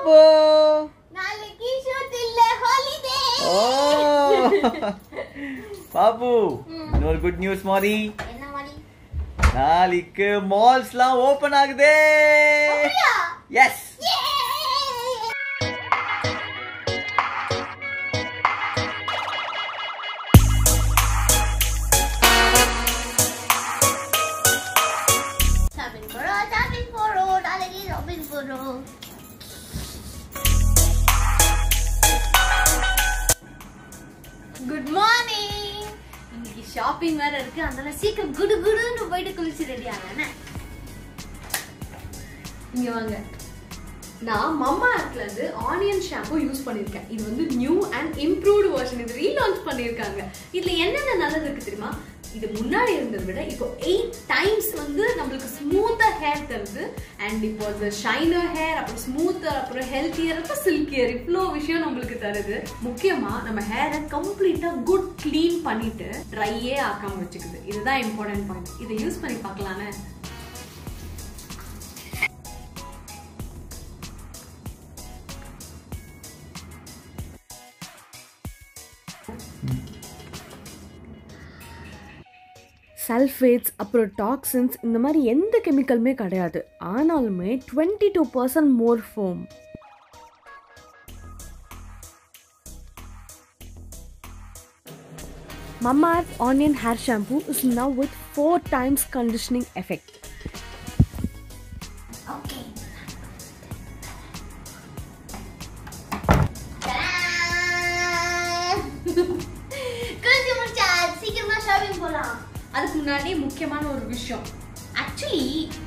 பாப்பு நாளைக்கு ஷூட் இல்ல ஹாலிடே. ஓ பாப்பு இன்னொரு குட் நியூஸ் மாரி. என்ன மாடி? நாளைக்கு மால்ஸ்லாம் ஓபன் ஆகுதே. Yes good morning. இன்னைக்கு ஷாப்பிங் வேற இருக்கு, அதனால சீக்கிரம் குடு குடுன்னு போயிட்டு குளிச்சு ரெடி ஆகணும். இங்க வாங்க. நான் மம்மா ஆப்ல இருந்து ஆனியன் ஷாம்பு யூஸ் பண்ணிருக்கேன். இது வந்து நியூ அண்ட் இம்ப்ரூவ்டு வெர்ஷன். இது ரீலான்ச் பண்ணிருக்காங்க. இதுல என்னென்ன நல்லது இருக்கு தெரியுமா? இது முன்னாடி இருந்ததை விட இப்போ 8 டைம்ஸ் வந்து நம்மளுக்கு ஸ்மூத்தா ஹேர் தருது. அண்ட் இப்போ இந்த ஷைனர் ஹேர், அப்புறம் ஸ்மூத்தர், அப்புறம் ஹெல்த்தியர், அப்புறம் சில்கியர், இவ்வளோ விஷயம் நம்மளுக்கு தருது. முக்கியமா நம்ம ஹேரை கம்ப்ளீட்டா குட் கிளீன் பண்ணிட்டு ட்ரையே ஆக்காம வச்சுக்குது. இதுதான் இம்பார்ட்டன்ட் பாயிண்ட். இதை யூஸ் பண்ணி பார்க்கலான்னு. சல்ஃபேட்ஸ், அப்புறம் டாக்ஸின்ஸ், இந்த மாதிரி எந்த கெமிக்கலுமே கிடையாது. ஆனாலுமே 22% more foam. Mamaearth Onion Hair Shampoo is now with 4 times conditioning effect. Okay. குளிச்சு முடிச்சா சீக்கிரமா ஷாப்பிங் போலாம். அதுக்கு முன்னாடி முக்கியமான ஒரு விஷயம். ஆக்சுவலி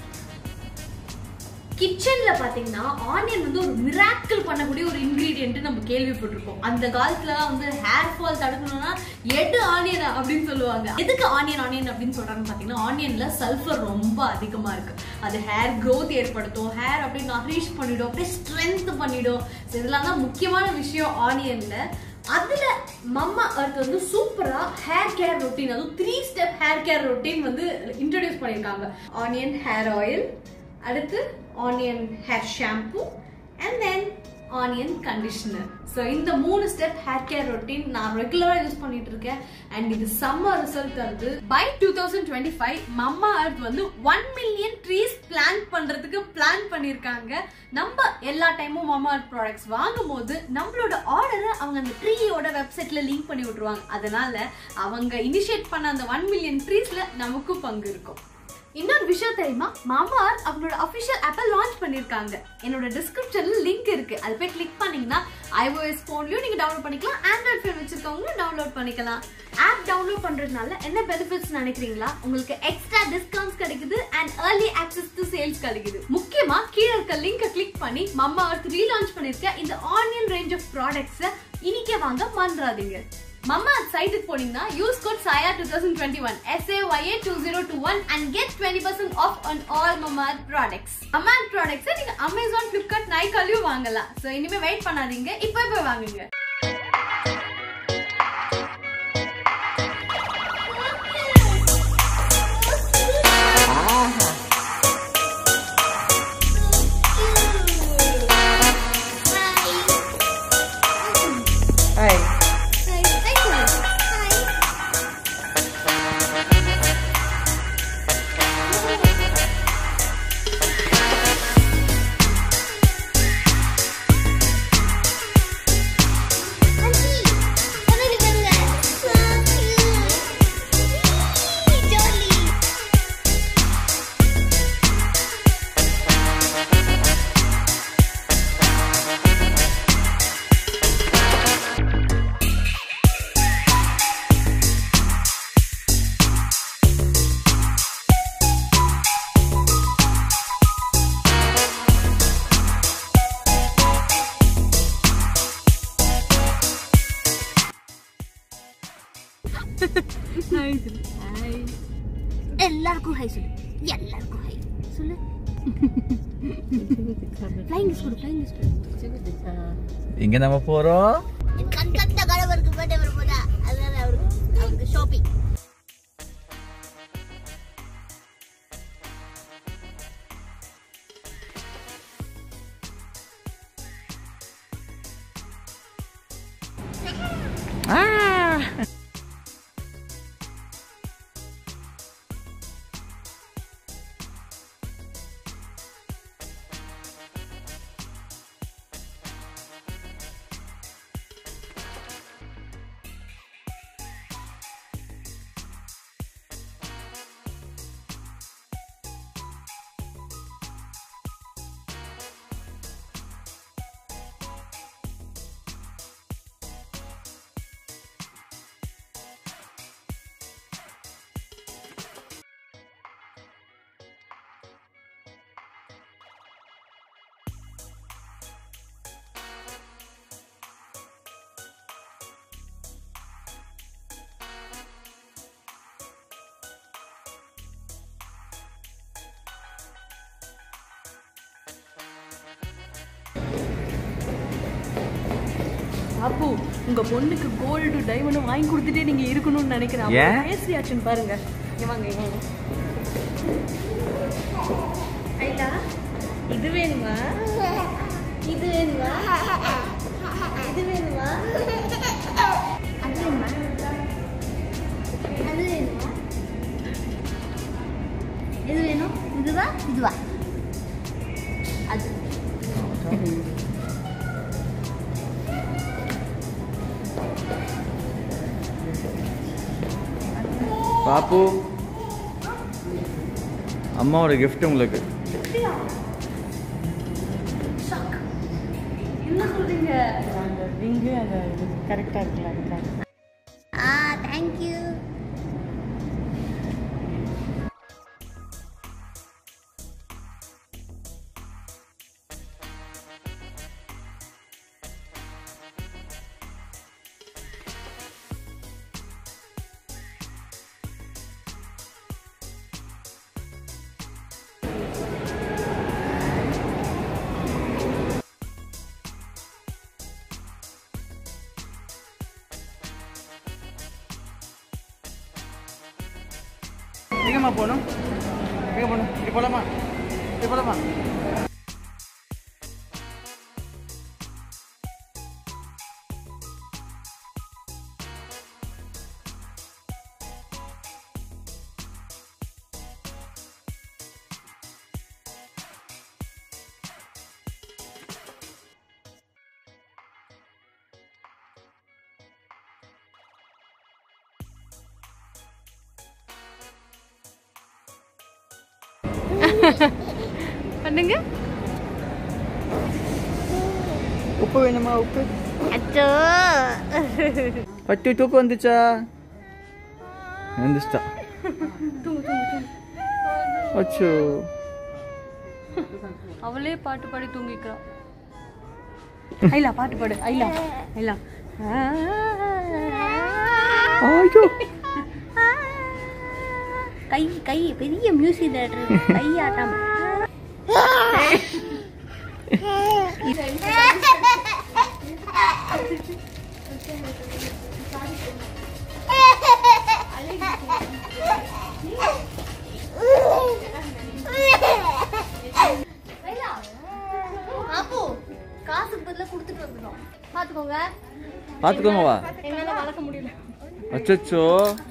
கிச்சன்ல பாத்தீங்கன்னா ஆனியன் வந்து ஒரு மிராக்கிள் பண்ணக்கூடிய ஒரு இன்கிரீடியன்ட் நம்ம கேள்விப்பட்டிருக்கோம். அந்த காலத்துல வந்து ஹேர் ஃபால் தடுக்கணும்னா எடு ஆனியன் அப்படின்னு சொல்லுவாங்க. எதுக்கு ஆனியன் ஆனியன் அப்படின்னு சொல்றாங்கன்னு பாத்தீங்கன்னா, ஆனியன்ல சல்ஃபர் ரொம்ப அதிகமா இருக்கு. அது ஹேர் க்ரோத் ஏற்படுத்தும், ஹேர் அப்படியே நரிஷ் பண்ணிடும், அப்படியே ஸ்ட்ரென்த் பண்ணிடும். இதெல்லாம் தான் முக்கியமான விஷயம் ஆனியன்ல. அதுல Mamaearth வந்து சூப்பரா ஹேர் கேர் ரொட்டீன், அதுவும் 3 ஸ்டெப் ஹேர் கேர் ரொட்டீன் வந்து இன்ட்ரோடியூஸ் பண்ணிருக்காங்க. ஆனியன் ஹேர் ஆயில், அடுத்து onion hair shampoo, and then onion conditioner. So இந்த 3 ஸ்டெப் ஹேர் கேர் ரொட்டீன் நான் ரெகுலரா யூஸ் பண்ணிட்டு இருக்கேன். அண்ட் இது செம்ம ரிசல்ட் தருது. பை 2025 Mamaearth வந்து 1 மில்லியன் ட்ரீஸ் பிளான்ட் பண்றதுக்கு பிளான் பண்ணிருக்காங்க. நம்ம எல்லா டைமும் Mamaearth ப்ராடக்ட்ஸ் வாங்கும் போது நம்மளோட ஆர்டரை அவங்க அந்த ட்ரீயோட வெப்சைட்ல லிங்க் பண்ணி விட்டுருவாங்க. அதனால அவங்க இனிஷியேட் பண்ண அந்த 1 மில்லியன் ட்ரீஸ்ல நமக்கும் பங்கு இருக்கும். இன்னொரு விஷயம் தெரியுமா? Mamaearth அவங்களோட அஃபிஷியல் ஆப்பை லான்ச் பண்ணிருக்காங்க. என்னோட டிஸ்கிரிப்ஷன்ல லிங்க் இருக்கு. அது போய் கிளிக் பண்ணீங்கன்னா iOS போன்லயும் நீங்க டவுன்லோட் பண்ணிக்கலாம், ஆண்ட்ராய்ட் ஃபோன் வச்சிருக்கவங்களும் டவுன்லோட் பண்ணிக்கலாம். ஆப் டவுன்லோட் பண்றதுனால என்ன பெனிஃபிட்ஸ் நினைக்கிறீங்களா? உங்களுக்கு எக்ஸ்ட்ரா டிஸ்கவுண்ட்ஸ் கிடைக்குது and early access to sales கிடைக்குது. முக்கியமா கீழ இருக்க லிங்கை கிளிக் பண்ணி Mamaearth ரீலான்ச் பண்ணிருக்க இந்த ஆனியன் ரேஞ்ச் ஆஃப் ப்ராடக்ட்ஸை இன்னைக்கே வாங்க மறந்துடாதீங்க. Mamaearth சைட்டுக்கு போனீங்கன்னா use code SAYA 2021 SAYA 2021 and get 20% off on all Mamaearth products. Mamaearth products நீங்க Amazon, Flipkart, Nykaa-லயும் வாங்கலாம். சோ இனிமே வெயிட் பண்ணாதீங்க, இப்போ போய் வாங்குங்க. எல்லாருக்கும் ஹை சொல்லு, எல்லாருக்கும் ஹை சொல்லு. ஃளைங் கிஸ் கொடு, ஃளைங் கிஸ் கொடு. இங்க நம்ம போறோம். என் கண்கட்ட கணவருக்கு பர்த்டே வரப்போதா, அதனால அவருக்கு ஷாப்பிங். பாப்பு உங்க பொண்ணுக்கு கோல்டு டைமண்ட் வாங்கி கொடுத்துட்டே நீங்க இருக்கணும்னு நினைக்கிறேன். ஃபேஸ் ரியாக்ஷன் பாருங்க. இங்க வாங்க இங்க வாங்க. ஐலா இது வேணுமா? இது வேணுமா? இது வேணுமா? அது வேணுமா? அது வேணுமா? எது வேணும்? இதுவா இதுவா? அது பாப்பு அம்மாவோட கிஃப்ட் உங்களுக்கு. என்ன சொல்றீங்க? அந்த ரிங்கு அந்த இது கரெக்டாக இருக்குல்ல அதுக்காக. தேங்க்யூ. எங்கம்மா போகணும்? எங்கே போகணும்? இது போகலாமா? இது போகலாமா? பண்ணுங்க. உப்பு வேணுமா? உப்பு அச்சோ பட்டு தூக்கம் வந்துச்சா? வந்துச்சா? அச்சோ அவளே பாட்டு பாடி தூங்கிக்கிறா. ஐலா பாட்டு பாடு. ஐலா ஐலா ஐயோ கை கை பெரிய மியூசிக் டைரக்டர் கை ஆட்டாம காசுக்கு பதிலா கொடுத்துட்டு வந்துடும். பாத்துக்கோங்க பார்த்துக்கோங்கவா? என்னால வளர்க்க முடியல. அச்சோ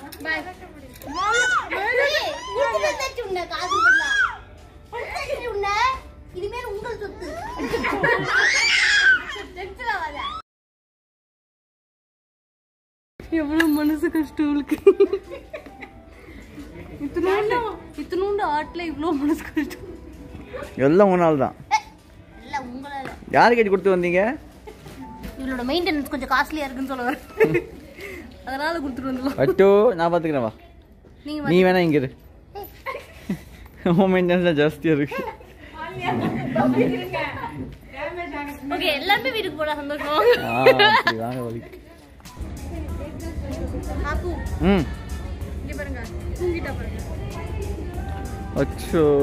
எவ்வளவு மனசு கஷ்டம் உங்களுக்கு. இத்தனோண்டு ஆட்ல இவ்வளவு மனசு கஷ்டம். எல்லாம் உன்னால தான். யாரு கேட்டு கொடுத்து வந்தீங்க? இவளோட மெயின்டெனன்ஸ் கொஞ்சம் காஸ்ட்லியா இருக்குன்னு சொல்ல வரேன். அதனால கொடுத்துட்டு வந்துடலாம். அட்டோ நான் பாத்துக்கிறேன் வா. நீ வேணா இங்க இரு. உன் மெயின்டெனன்ஸ் ஜாஸ்தியா இருக்கு. ஓகே எல்லாரும் வீட்டுக்கு போடா சந்தோஷம். வாங்க வலி. பாப்பு இங்க பாருங்க தூங்கிட்டா பாருங்க. அச்சோ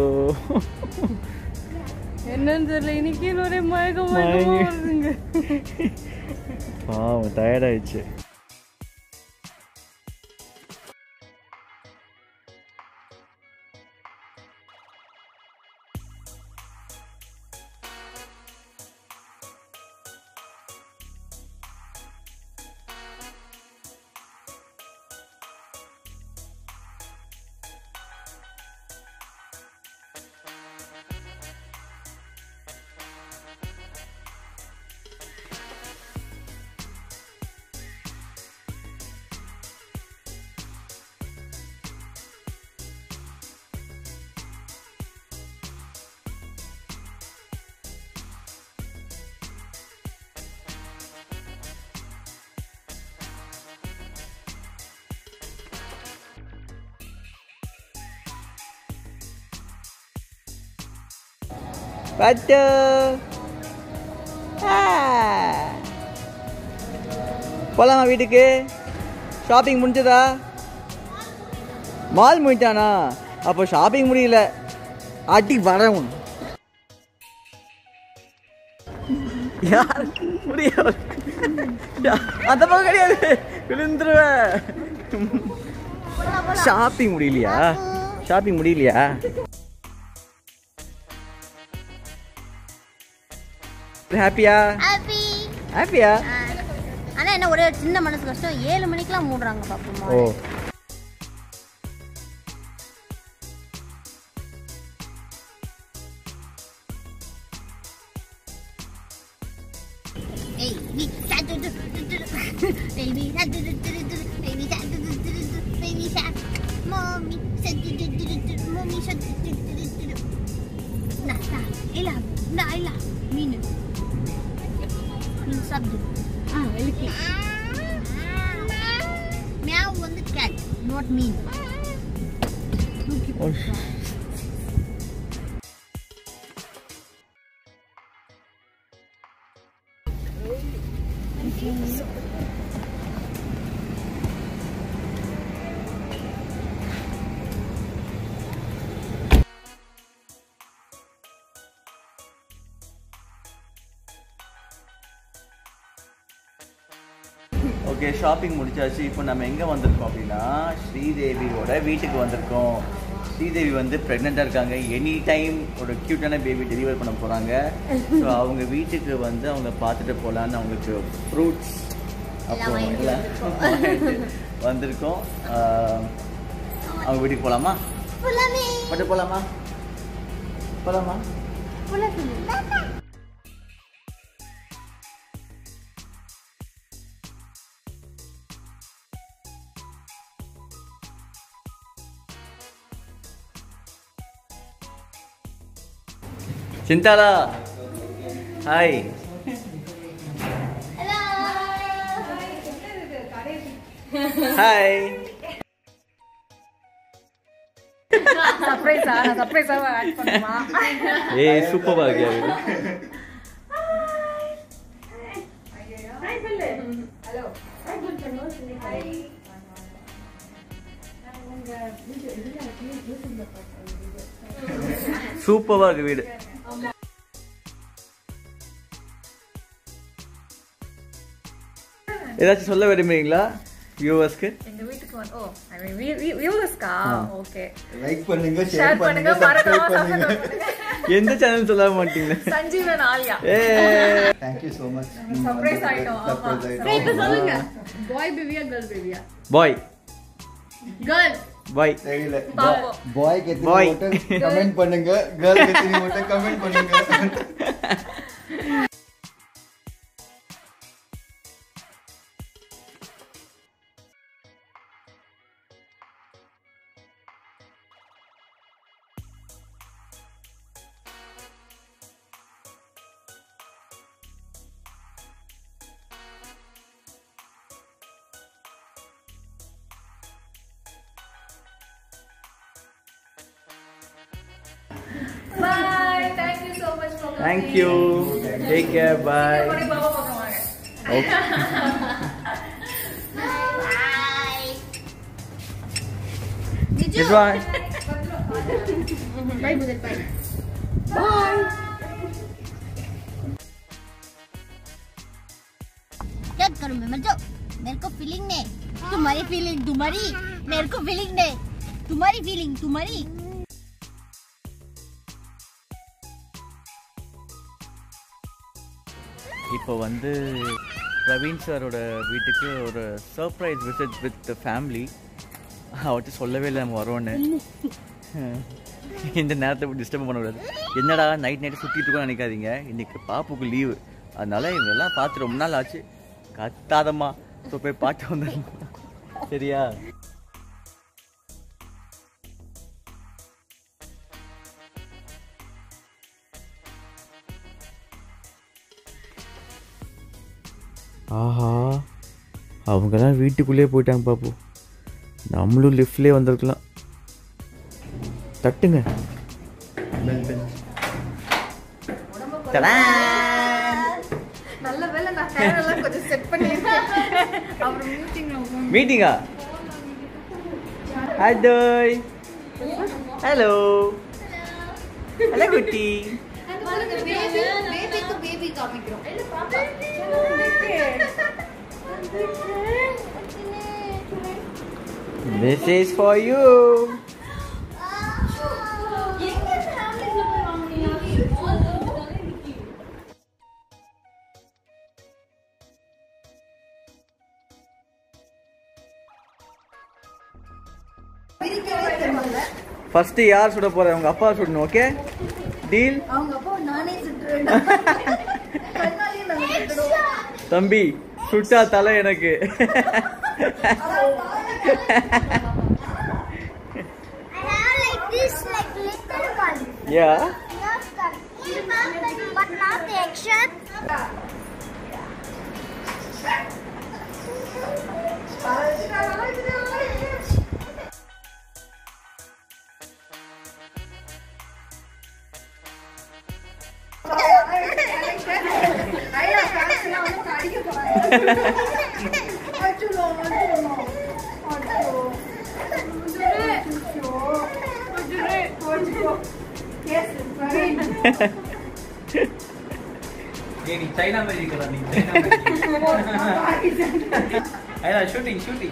என்னன்னு தெரியல இன்னைக்கு ஒரே மயக்கமா வருதுங்க. பாவம் டயர்ட் ஆயிடுச்சு. பட்டு போலாமா வீட்டுக்கு? ஷாப்பிங் முடிஞ்சதா? மால் முடிஞ்சானா? அப்போ ஷாப்பிங் முடியல. அடி வரவும் யார் முடியாது. அந்த பக்கம் கிடையாது, விழுந்துருவேன். ஷாப்பிங் முடியலையா? ஷாப்பிங் முடியலையா? ஹாப்பியா? ஹாப்பியா? ஆனா என்ன ஒரே சின்ன மனசு கஷ்டம், 7 மணிக்கெல்லாம் மூடுறாங்க பாப்போம். ஓ வந்து cat, not mean. Okay, shopping முடிச்சாச்சு. இப்போ நம்ம எங்கே வந்திருக்கோம் அப்படின்னா ஸ்ரீதேவியோட வீட்டுக்கு வந்திருக்கோம். ஸ்ரீதேவி வந்து ப்ரெக்னெண்ட்டாக இருக்காங்க. எனி டைம் ஒரு க்யூட்டான பேபி டெலிவர் பண்ண போகிறாங்க. ஸோ அவங்க வீட்டுக்கு வந்து அவங்க பார்த்துட்டு போகலான்னு அவங்களுக்கு ஃப்ரூட்ஸ் அப்புறம் எல்லாம் வந்திருக்கோம். அவங்க வீட்டுக்கு போகலாமா? மட்டும் போகலாமா? போகலாமா? சிந்தாலா ஹாய். ஹாய். சர்ப்ரைஸா? நான் சர்ப்ரைஸாவா ஆட் பண்ணுமா? ஏய் சூப்பரா இருக்கியா இது? ஹாய் சொல்லு. ஹலோ. ஹாய் சொல்லு. ஹாய். சூப்பரா இருக்கு வீடு. ஏதாச்சும் சொல்ல விரும்புறீங்களா வியூவர்ஸ்க்கு? எங்க வீட்டுக்கு வந்து ஐ மீன் வியூவர்ஸ்க்கா? ஓகே, லைக் பண்ணுங்க, ஷேர் பண்ணுங்க, மறக்காம சப்ஸ்கிரைப் பண்ணுங்க. எந்த சேனல் சொல்ல மாட்டீங்க? Sanjeevan Alia. Thank you so much. Surprise ஆயிட்டோம். ஆமா. இப்ப சொல்லுங்க, பாய் பேபியா கேர்ள் பேபியா? பாய் கேர்ள். பாய். தெரியல. பாப்போம். பாய்க்கு எத்தனை Boy. மட்டும் கமெண்ட் பண்ணுங்க, கேர்ளுக்கு எத்தனை மட்டும் கமெண்ட் பண்ணுங்க. Bye. Thank you so much for coming. Thank you. Take care. Bye. போய் பாபா பக்கம் வாங்க. Okay. Goodbye. Bye Budget, bye. क्या करूं मैं, मर जाओ. मेरे को फीलिंग नहीं, तुम्हारी फीलिंग तुम्हारी, मेरे को फीलिंग नहीं, तुम्हारी फीलिंग तुम्हारी. இப்போ வந்து பிரவீன் சாரோட வீட்டுக்கு ஒரு சர்ப்ரைஸ் விசிட் வித் ஃபேமிலி. அவர்கிட்ட சொல்லவே இல்லை நம்ம வரோன்னு. இந்த நேரத்தை டிஸ்டர்ப் பண்ணக்கூடாது. என்னடா நைட்டு சுற்றிட்டு இருக்கோன்னு நினைக்காதீங்க. இன்றைக்கி பாப்புக்கு லீவு, அதனால இவங்கெல்லாம் பார்த்து ரொம்ப நாள் ஆச்சு. கத்தாதம்மா, ஸோ போய் பார்த்து வந்துடலாம். சரியா? ஆஹா, அவங்கெல்லாம் வீட்டுக்குள்ளேயே போயிட்டாங்க பாப்பு. நம்மளும் லிஃப்ட்லேயே வந்திருக்கலாம். தட்டுங்க. தடா நல்ல வேளை நான் ஹேர் எல்லாம் கொஞ்சம் செட் பண்ணிருக்கேன். அப்புறம் மீட்டிங்ல மீட்டிங்கா ஹாய் ஹலோ ஹலோ குட்டி பேபிக்கு பேபி காமிக்கிறோம். This is for you. First யார் சுட போற? உங்க அப்பா சுடணும். Okay deal? அவங்க அப்பா நானே சுட்டுறேன். தம்பி சுட்டா தலை எனக்கு. Yeah. But not the action. நீ சைனா மாதிரி இருக்கற நீ சைனா மாதிரி. ஐயா shooting shooting.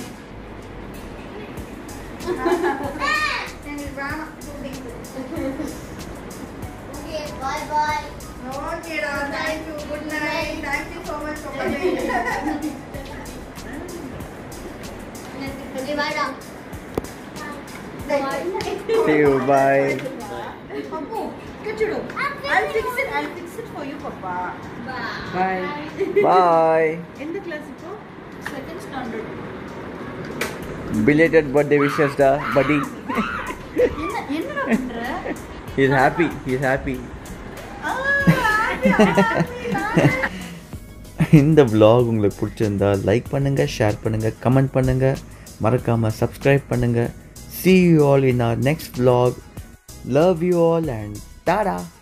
Okay, bye bye. Okay, thank you. Good night. Thank you so much for coming. Okay, bye now. See you, bye. Appu, ketchudu. I'll fix it for you, Papa. Bye. Bye. In the class, ipo second standard. Belated birthday wishes da buddy. என்னடா பண்ற? He's happy. He's happy. இந்த vlog உங்களுக்கு பிடிச்சிருந்தா like பண்ணுங்க, share பண்ணுங்க, comment பண்ணுங்க, மறக்காம subscribe பண்ணுங்க. See you all in our next vlog. Love you all and tada.